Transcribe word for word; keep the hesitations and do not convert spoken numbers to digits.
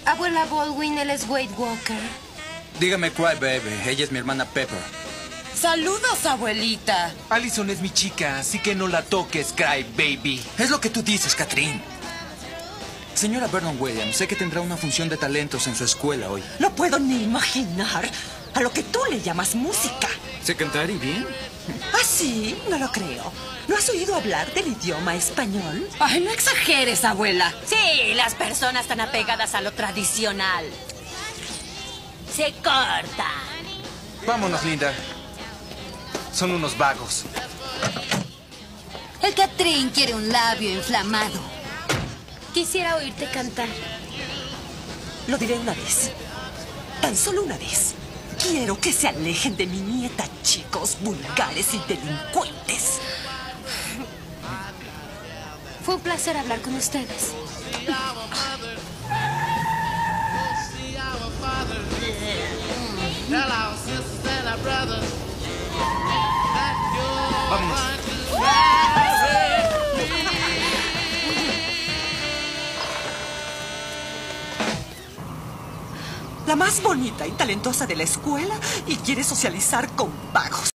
Abuela Baldwin, él es Wade Walker. Dígame Cry Baby, ella es mi hermana Pepper. Saludos, abuelita. Allison es mi chica, así que no la toques, Cry Baby. Es lo que tú dices, Catherine. Señora Vernon Williams, sé que tendrá una función de talentos en su escuela hoy. No puedo ni imaginar a lo que tú le llamas música. ¿Sé cantar y bien? ¿Ah, sí? No lo creo. ¿No has oído hablar del idioma español? Ay, no exageres, abuela. Sí, las personas tan apegadas a lo tradicional se cortan. Vámonos, linda. Son unos vagos. El Catrín quiere un labio inflamado. Quisiera oírte cantar. Lo diré una vez. Tan solo una vez. Quiero que se alejen de mi nieta, chicos vulgares y delincuentes. Fue un placer hablar con ustedes. Vámonos. La más bonita y talentosa de la escuela y quiere socializar con vagos.